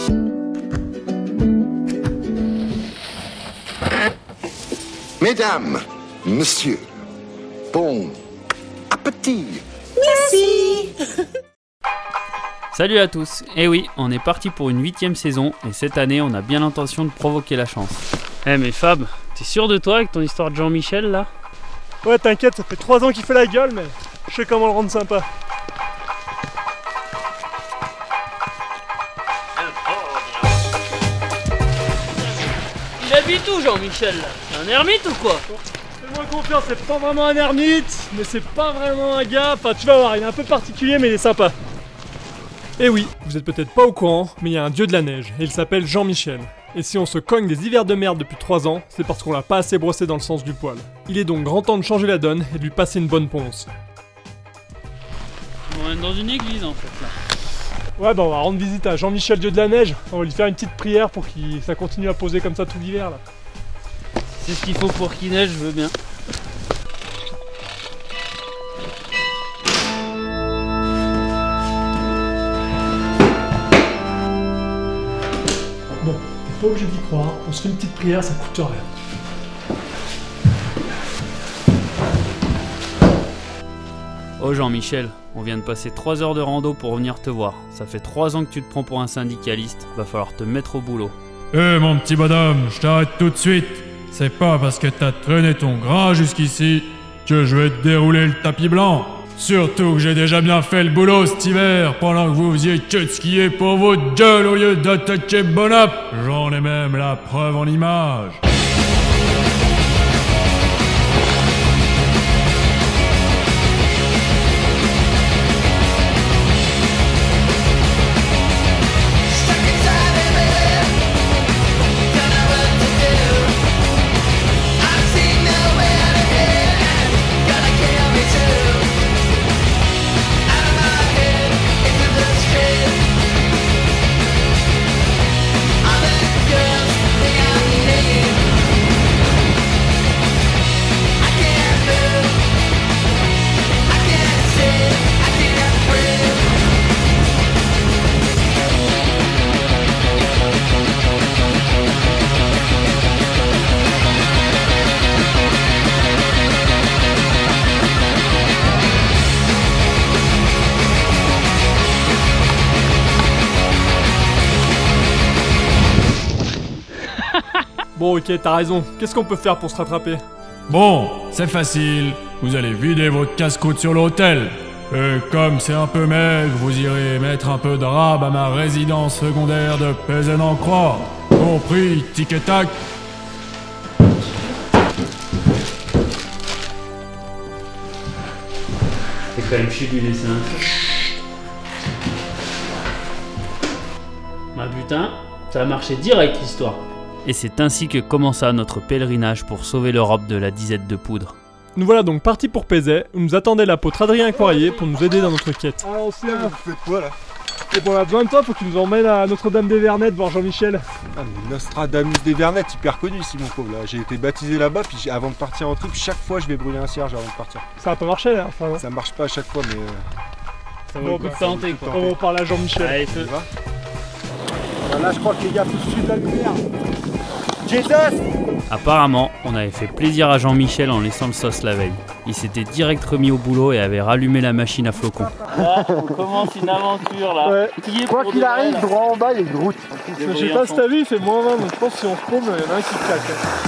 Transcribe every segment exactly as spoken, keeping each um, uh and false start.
Mesdames, messieurs, bon appétit. Merci. Salut à tous, et oui, on est parti pour une huitième saison, et cette année on a bien l'intention de provoquer la chance. Eh hey, mais Fab, t'es sûr de toi avec ton histoire de Jean-Michel là? Ouais t'inquiète, ça fait trois ans qu'il fait la gueule, mais je sais comment le rendre sympa. Il habite où Jean-Michel là? C'est un ermite ou quoi? Fais-moi confiance, c'est pas vraiment un ermite, mais c'est pas vraiment un gars, enfin tu vas voir, il est un peu particulier mais il est sympa. Et oui, vous êtes peut-être pas au courant, mais il y a un dieu de la neige, et il s'appelle Jean-Michel. Et si on se cogne des hivers de merde depuis trois ans, c'est parce qu'on l'a pas assez brossé dans le sens du poil. Il est donc grand temps de changer la donne et de lui passer une bonne ponce. On est dans une église en fait là. Ouais bah on va rendre visite à Jean-Michel dieu de la neige, on va lui faire une petite prière pour que ça continue à poser comme ça tout l'hiver là. C'est ce qu'il faut pour qu'il neige, je veux bien. Bon, t'es pas obligé d'y croire, on se fait une petite prière, ça coûte rien. Oh Jean-Michel, on vient de passer trois heures de rando pour venir te voir. Ça fait trois ans que tu te prends pour un syndicaliste, va falloir te mettre au boulot. Eh hey, mon petit bonhomme, je t'arrête tout de suite. C'est pas parce que t'as traîné ton gras jusqu'ici que je vais te dérouler le tapis blanc. Surtout que j'ai déjà bien fait le boulot cet hiver pendant que vous faisiez que de skier pour votre gueule au lieu d'attaquer Bonap. J'en ai même la preuve en image. Bon ok, t'as raison, qu'est-ce qu'on peut faire pour se rattraper? Bon, c'est facile, vous allez vider votre casse-croûte sur l'hôtel. Et comme c'est un peu maigre, vous irez mettre un peu de rab à ma résidence secondaire de Pézen-en-Croix. Compris, tic et tac. C'est quand même chier du dessin. Bah putain, ça a marché direct l'histoire. Et c'est ainsi que commença notre pèlerinage pour sauver l'Europe de la disette de poudre. Nous voilà donc partis pour Pézet, où nous attendait l'apôtre Adrien Poirier pour nous aider dans notre quête. Ah on se lève, vous faites quoi là? Et bon on a besoin de toi, faut que tu nous emmènes à Notre-Dame-des-Vernettes voir Jean-Michel. Ah mais Nostradamus des Vernettes, hyper connu ici mon pauvre là. J'ai été baptisé là-bas, puis avant de partir en trip, chaque fois je vais brûler un cierge avant de partir. Ça a pas marché là, enfin, ça marche pas à chaque fois mais... Euh... Ça vaut le coup de tenter quoi. On va parler à Jean-Michel. Allez feu. Là je crois que les gars faut suivre la lumière. Jesus! Apparemment, on avait fait plaisir à Jean-Michel en laissant le sauce la veille. Il s'était direct remis au boulot et avait rallumé la machine à flocons. Là, on commence une aventure là. Ouais. Qui est Quoi qu'il arrive, droit en bas, il y a une route. Je sais pas si t'as vu, il fait moins vingt, donc je pense que si on se paume, il y en a un qui claque.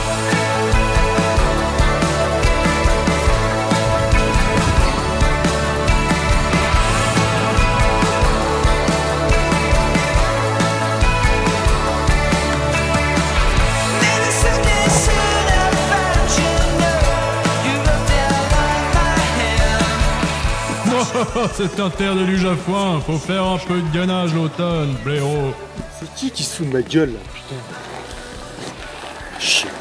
C'est un terre de luge à foin, faut faire un peu de gainage l'automne, blaireau. C'est qui qui se fout de ma gueule là, putain? Chien.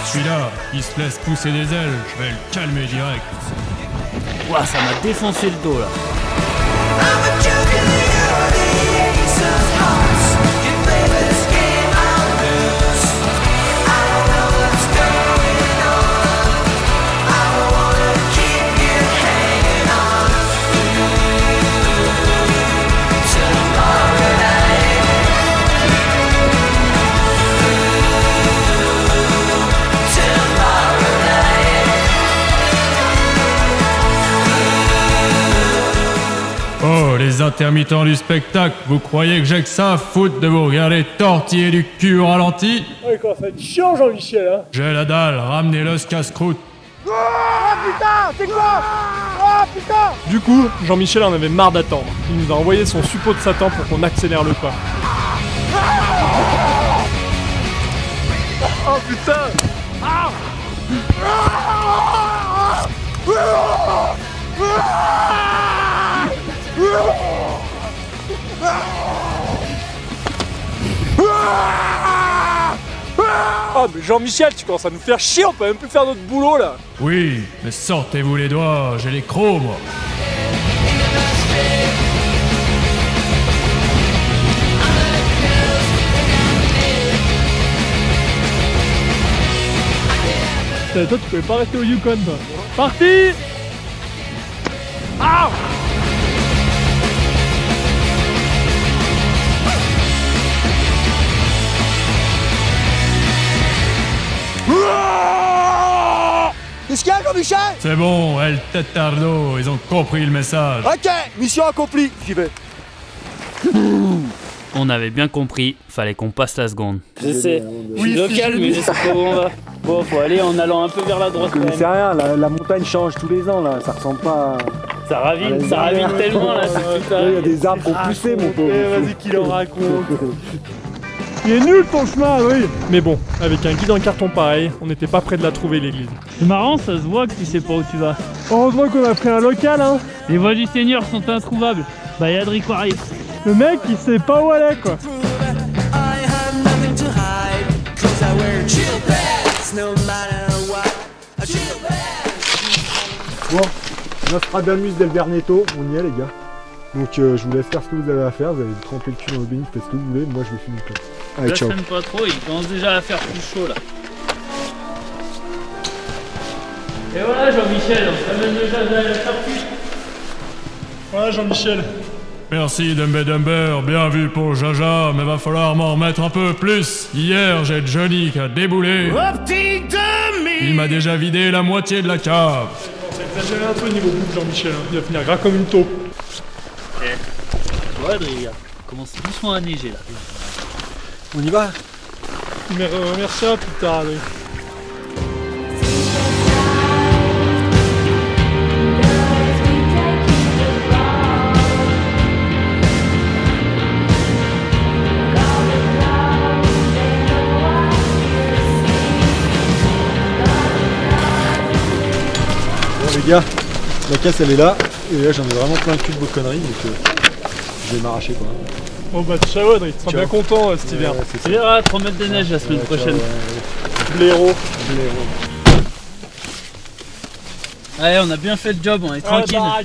Celui-là, il se laisse pousser des ailes, je vais le calmer direct. Ouah, ça m'a défoncé le dos là. Oh, les intermittents du spectacle, vous croyez que j'ai que ça à foutre de vous regarder tortiller du cul au ralenti? Ouais, quoi, ça va être chiant, Jean-Michel, hein. J'ai la dalle, ramenez-le ce casse-croûte. Du coup, Jean-Michel en avait marre d'attendre. Il nous a envoyé son suppôt de Satan pour qu'on accélère le pas. Oh putain! Ah! Oh mais Jean-Michel, tu commences à nous faire chier, on peut même plus faire notre boulot là. Oui, mais sortez-vous les doigts, j'ai les crocs moi. Putain, toi tu pouvais pas rester au Yukon toi. Parti! Ah! Qu'est-ce qu'il y a, Jean-Michel? C'est bon, El Tetardo, ils ont compris le message. Ok, mission accomplie, j'y vais. On avait bien compris, fallait qu'on passe la seconde. Je sais, je suis local, mais je sais pas où on va. Bon, faut aller en allant un peu vers la droite. Vous connaissez rien, la, la montagne change tous les ans là, ça ressemble pas à... Ça ravine, ça ravine tellement là, c'est tout. Il y a des arbres pour pousser, mon pauvre. Vas-y qu'il en raconte. Il est nul ton chemin, oui. Mais bon, avec un guide en carton pareil, on n'était pas près de la trouver l'église. C'est marrant, ça se voit que tu sais pas où tu vas. Heureusement qu'on a pris un local, hein. Les voies du Seigneur sont introuvables. Bah y'a Adric Quarry. Le mec, il sait pas où aller quoi. Bon, Nostradamus del Vernetto, on y est les gars. Donc euh, je vous laisse faire ce que vous avez à faire, vous allez vous tremper le cul dans le bain, faites ce que vous voulez, moi je vais finir le plan. Allez, Là, ciao. j'aime pas trop, il commence déjà à faire plus chaud là. Et voilà Jean-Michel, on s'amène déjà à la sortie. Voilà Jean-Michel. Merci Dumber Dumber, bien vu pour Jaja, mais va falloir m'en remettre un peu plus. Hier, j'ai Johnny qui a déboulé. Il m'a déjà vidé la moitié de la cave. T'as exagéré un peu niveau bouffe Jean-Michel, hein. Il va finir gras comme une taupe. Ouais Adrien, commence doucement à neiger là. On y va? Mais remerciera plus tard, oui. Bon les gars, la casse elle est là, et là j'en ai vraiment plein le cul de vos conneries, donc euh, je vais m'arracher quoi. Bon bah ciao Adrien, tu seras Ciao. bien content euh, cet hiver. Ouais, c'est Tu verras, trois mètres de neige la semaine Ouais, prochaine. ciao, ouais, Blaireau. blaireau. Ouais, on a bien fait le job, on est tranquille. Ah,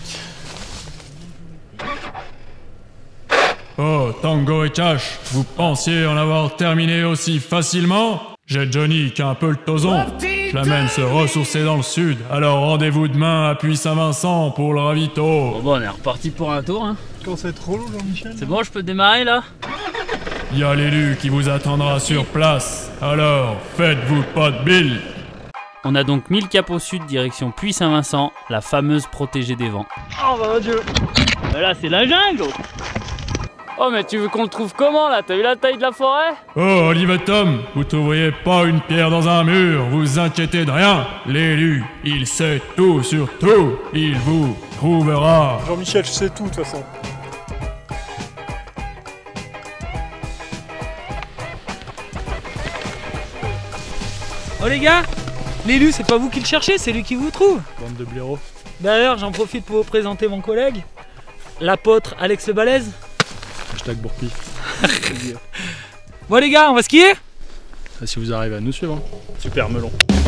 Oh, Tango et Cash, vous pensiez en avoir terminé aussi facilement? J'ai Johnny qui a un peu le toson. Je l'amène se ressourcer dans le sud, alors rendez-vous demain à Puy-Saint-Vincent pour le ravito. Bon, bon, on est reparti pour un tour, hein. Quand ça va être relou Jean-Michel. C'est bon, je peux démarrer là? Il y a l'élu qui vous attendra sur place, alors faites-vous pas de bile. On a donc mis le cap au sud, direction Puy-Saint-Vincent, la fameuse protégée des vents. Oh bah mon Dieu. Mais là, c'est la jungle. Oh mais tu veux qu'on le trouve comment là? T'as vu la taille de la forêt? Oh, Olivier Tom, vous trouveriez pas une pierre dans un mur, vous inquiétez de rien. L'élu, il sait tout sur tout, il vous trouvera. Jean-Michel, je sais tout de toute façon. Oh les gars, l'élu c'est pas vous qui le cherchez, c'est lui qui vous trouve. Bande de blaireaux. D'ailleurs, j'en profite pour vous présenter mon collègue, l'apôtre Alex Le Balèze. Hashtag Bourpi. Bon les gars, on va skier? si vous arrivez à nous suivre. Super melon.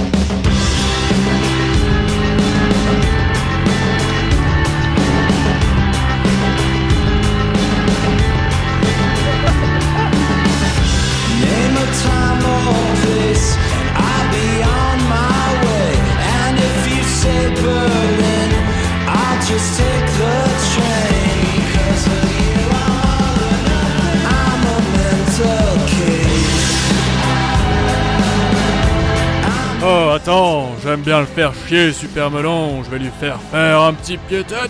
Oh attends, j'aime bien le faire chier Super Melon, je vais lui faire faire un petit pied-tête.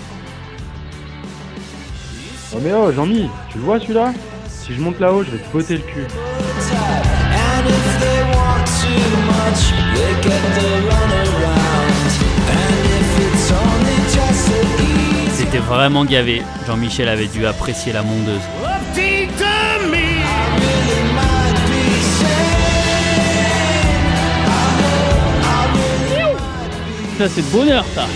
Oh mais oh Jean-Mi, tu le vois celui-là? Si je monte là-haut, je vais te botter le cul. C'était vraiment gavé, Jean-Michel avait dû apprécier la mondeuse. Ça c'est le bonheur ça.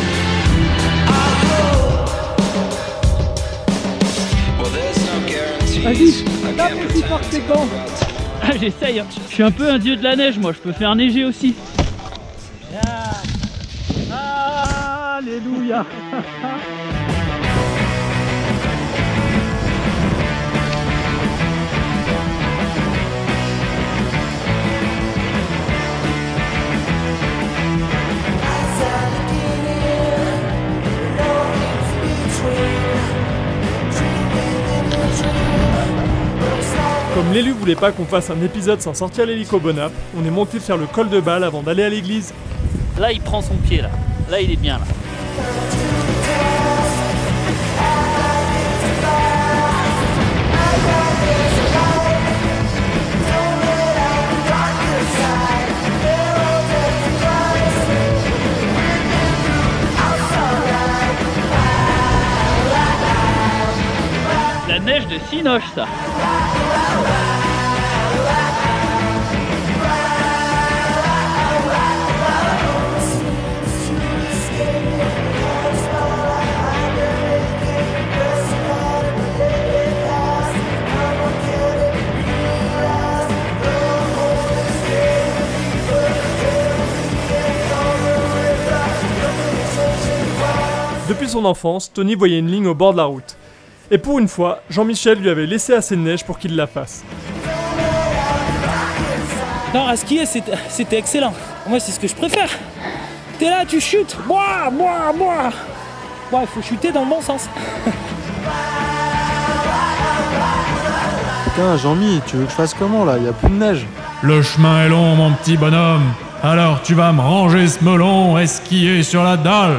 Vas-y, tape aussi fort que tes gants. Ah j'essaye, hein. Je suis un peu un dieu de la neige moi, je peux faire neiger aussi. Ah, alléluia. Comme l'élu voulait pas qu'on fasse un épisode sans sortir l'hélico Bonap, on est monté faire le col de balle avant d'aller à l'église. Là il prend son pied là, là il est bien là. La neige de Cinoche ça. Depuis son enfance, Tony voyait une ligne au bord de la route. Et pour une fois, Jean-Michel lui avait laissé assez de neige pour qu'il la fasse. Non, à skier, c'était c'était excellent. Moi, c'est ce que je préfère. T'es là, tu chutes. Moi, moi, moi. Ouais, il faut chuter dans le bon sens. Putain, Jean-Mi, tu veux que je fasse comment là? Y a plus de neige. Le chemin est long mon petit bonhomme, alors tu vas me ranger ce melon et skier sur la dalle.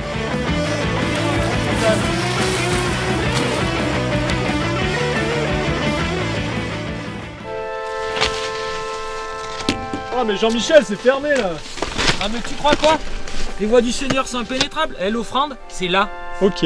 Oh mais Jean-Michel, c'est fermé là. Ah, mais tu crois quoi? Les voies du Seigneur sont impénétrables. Et l'offrande, c'est là. Ok.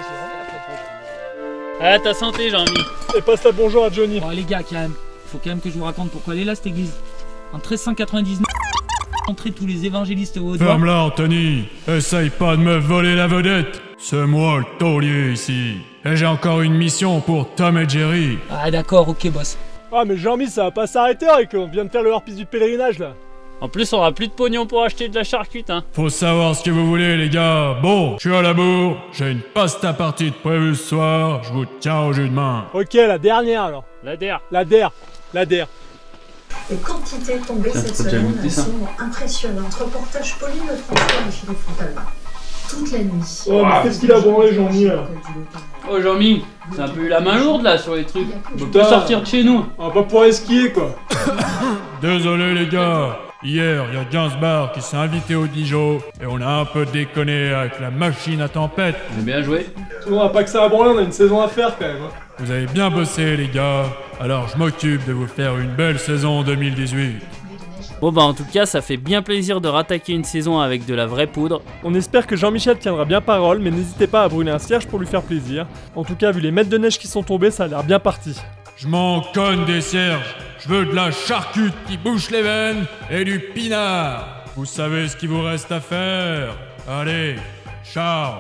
Ah ta santé Jean-Mi. Et passe ta bonjour à Johnny. Oh les gars, quand même. Faut quand même que je vous raconte pourquoi elle est là cette église. En treize cent quatre-vingt-dix-neuf, entré tous les évangélistes au doigt. Ferme-la Anthony, essaye pas de me voler la vedette. C'est moi le taulier ici. Et j'ai encore une mission pour Tom et Jerry. Ah d'accord, ok boss. Ah mais Jean-Mi, ça va pas s'arrêter avec, on vient de faire le hors-piste du pèlerinage là. En plus on aura plus de pognon pour acheter de la charcute hein. Faut savoir ce que vous voulez les gars. Bon, je suis à la bourre, j'ai une pasta partie de prévue ce soir, je vous tiens au jus de main. Ok, la dernière alors. La der. La der. La der. Les quantités tombées cette semaine sont impressionnantes. Reportage Pauline Lefrançois et Philippe Fontalba. Toute la nuit. Oh mais qu'est-ce qu'il a branlé Jean-Mi là? Oh Jean-Mi, c'est un peu eu la main lourde là sur les trucs. On peut sortir de chez nous. On va pas pouvoir skier quoi. Désolé les gars, hier il y a Gainsbourg qui s'est invité au Dijon et on a un peu déconné avec la machine à tempête. J'ai bien joué. On a pas que ça à branler, on a une saison à faire quand même. Hein. Vous avez bien bossé les gars, alors je m'occupe de vous faire une belle saison deux mille dix-huit. Bon bah en tout cas ça fait bien plaisir de rattaquer une saison avec de la vraie poudre. On espère que Jean-Michel tiendra bien parole, mais n'hésitez pas à brûler un cierge pour lui faire plaisir. En tout cas vu les mètres de neige qui sont tombés, ça a l'air bien parti. Je m'en conne des cierges, je veux de la charcute qui bouche les veines et du pinard. Vous savez ce qu'il vous reste à faire. Allez, ciao.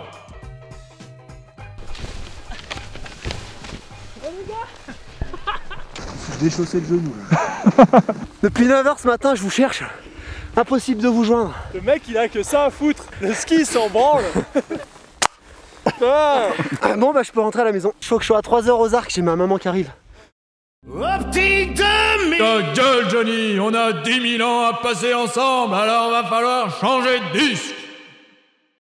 déchausser le genou là. Depuis neuf heures ce matin, je vous cherche. Impossible de vous joindre. Le mec, il a que ça à foutre. Le ski, il s'en branle. Ah. Bon, bah, je peux rentrer à la maison. Il faut que je sois à trois heures aux arcs, j'ai ma maman qui arrive. Ta gueule, Johnny, on a dix mille ans à passer ensemble, alors va falloir changer de disque.